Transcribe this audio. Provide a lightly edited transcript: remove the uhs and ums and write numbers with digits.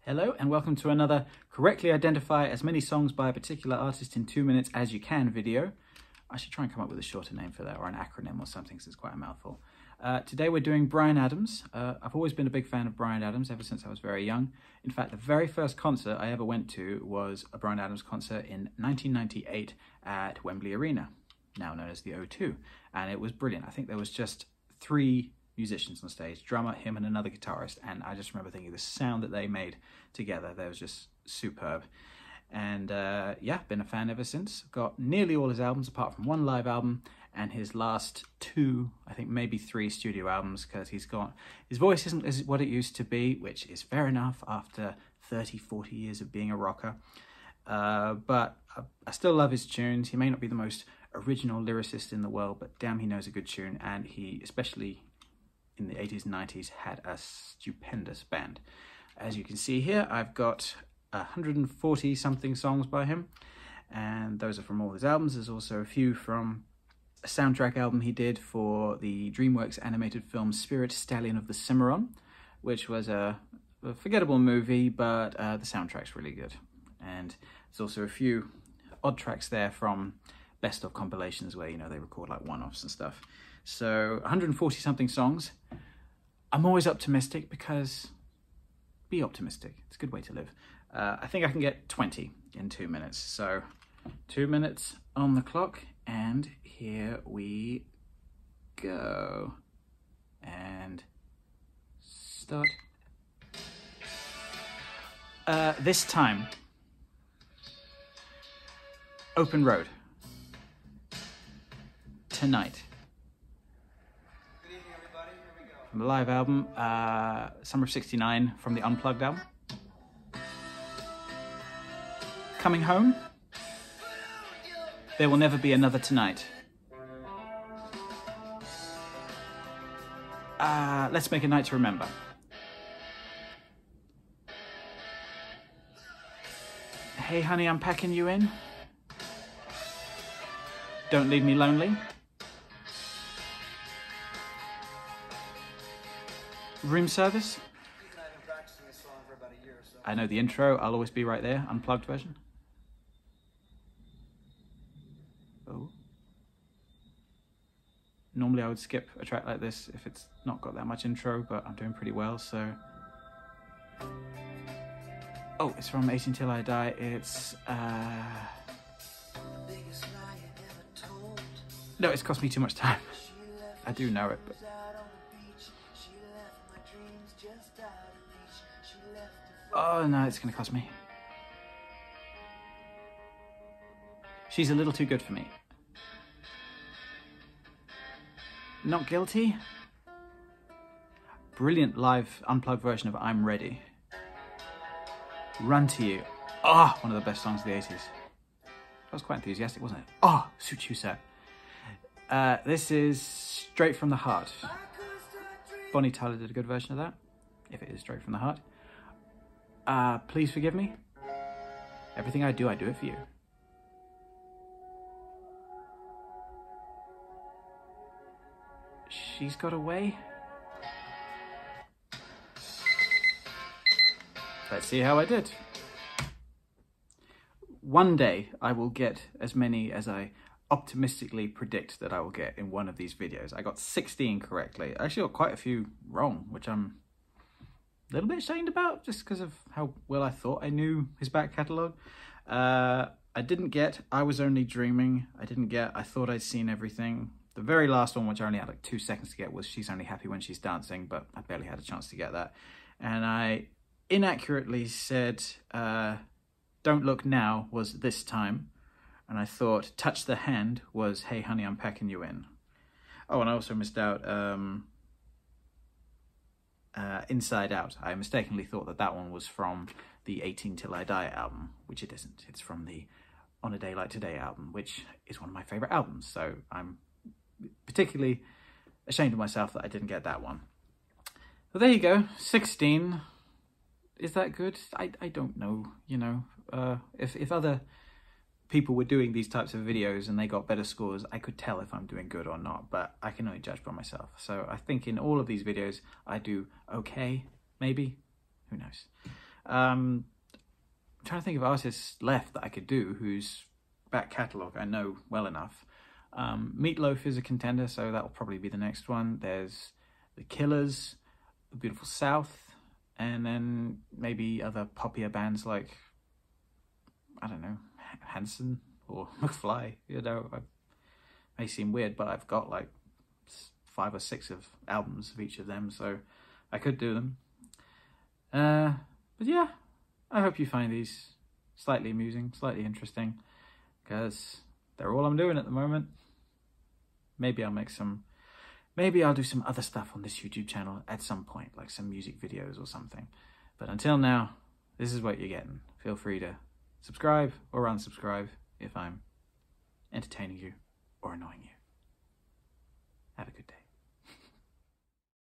Hello and welcome to another correctly identify as many songs by a particular artist in 2 minutes as you can video. I should try and come up with a shorter name for that, or an acronym or something, since it's quite a mouthful. Today we're doing Bryan Adams. I've always been a big fan of Bryan Adams ever since I was very young. In fact, the very first concert I ever went to was a Bryan Adams concert in 1998 at Wembley Arena, now known as the O2, and it was brilliant. I think there was just 3 musicians on stage, drummer, him and another guitarist, and I just remember thinking the sound that they made together there was just superb. And yeah, been a fan ever since. Got nearly all his albums apart from 1 live album and his last 2, I think maybe 3 studio albums, because his voice isn't what it used to be, which is fair enough after 30-40 years of being a rocker. But I still love his tunes. He may not be the most original lyricist in the world, but damn, he knows a good tune, and he, especially in the 80s and 90s, had a stupendous band. As you can see here, I've got 140 something songs by him, and those are from all his albums. There's also a few from a soundtrack album he did for the DreamWorks animated film Spirit, Stallion of the Cimarron, which was a forgettable movie, but the soundtrack's really good. And there's also a few odd tracks there from best of compilations where, you know, they record like one-offs and stuff. So 140 something songs. I'm always optimistic because be optimistic. It's a good way to live. I think I can get 20 in 2 minutes. So 2 minutes on the clock, and here we go. And start. This time, Open Road. Tonight. From the live album, Summer of '69, from the Unplugged album. Coming Home. There Will Never Be Another Tonight. Let's Make a Night to Remember. Hey Honey, I'm Packing You In. Don't Leave Me Lonely. Room Service. I know the intro, I'll Always Be Right There, unplugged version. Oh. Normally I would skip a track like this if it's not got that much intro, but I'm doing pretty well, so. Oh, it's from 18 Till I Die. It's, no, it's cost me too much time. I do know it, but. Oh no, it's gonna cost me. She's a Little Too Good for Me. Not Guilty. Brilliant live unplugged version of I'm Ready. Run to You. Ah, one of the best songs of the 80s. That was quite enthusiastic, wasn't it? Oh, Suit You, Sir. This is Straight from the Heart. Bonnie Tyler did a good version of that, if it is Straight from the Heart. Please Forgive Me. Everything I Do it for you. She's Got Away. Let's see how I did. One day I will get as many as I optimistically predict that I will get in one of these videos. I got 16 correctly. I actually got quite a few wrong, which I'm a little bit ashamed about, just because of how well I thought I knew his back catalogue. I didn't get I Was Only Dreaming. I didn't get I Thought I'd Seen Everything. The very last one, which I only had like 2 seconds to get, was She's Only Happy When She's Dancing, but I barely had a chance to get that. And I inaccurately said Don't Look Now was This Time. And I thought Touch the Hand was Hey Honey, I'm Packing You In. Oh, and I also missed out Inside Out. I mistakenly thought that that one was from the 18 Till I Die album, which it isn't. It's from the On a Day Like Today album, which is one of my favourite albums. So I'm particularly ashamed of myself that I didn't get that one. Well, there you go. 16. Is that good? I don't know, you know. If other people were doing these types of videos and they got better scores, I could tell if I'm doing good or not, but I can only judge by myself. So I think in all of these videos, I do okay, maybe, who knows. I'm trying to think of artists left that I could do whose back catalogue I know well enough. Meatloaf is a contender, so that'll probably be the next one. There's The Killers, The Beautiful South, and then maybe other poppier bands like, I don't know, Hanson or McFly. You know, it may seem weird, but I've got like 5 or 6 of albums of each of them, so I could do them. But yeah, I hope you find these slightly amusing, slightly interesting, because they're all I'm doing at the moment. Maybe I'll do some other stuff on this YouTube channel at some point, like some music videos or something. But until now, this is what you're getting. Feel free to subscribe or unsubscribe if I'm entertaining you or annoying you. Have a good day.